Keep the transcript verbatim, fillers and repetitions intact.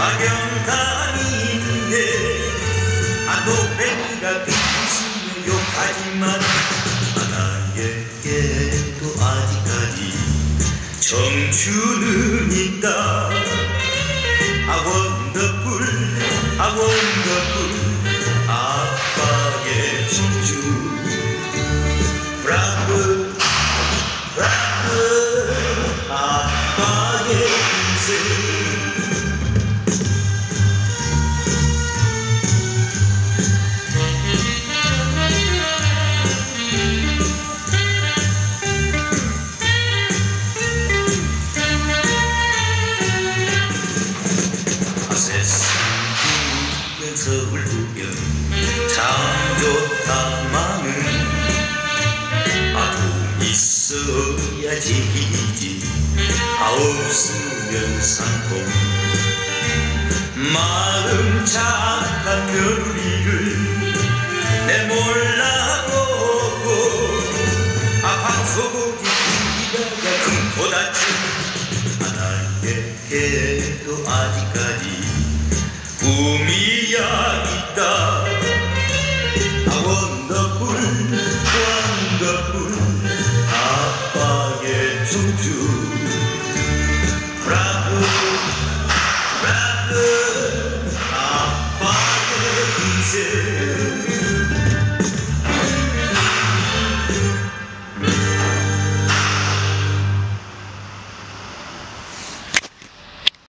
박영감인데 노래가 비웃으며 욕하지만 나에게도 아직까지 청춘은 있다. I wonderful, I wonderful 아빠의 청춘. 브라보 브라보 아빠의 인생. 서울 구경 참 좋다. 마음은 아 돈 있어야 지기지 아 없으면 산통. 마음 착한 며느리를 내 몰라보고 아 방소고기 기다가 금고 다친 아 나에게도 아직까지 꿈이야 있다. 아 원더풀 원더풀 아빠의 청춘. 브라보 브라보 아빠의 인생.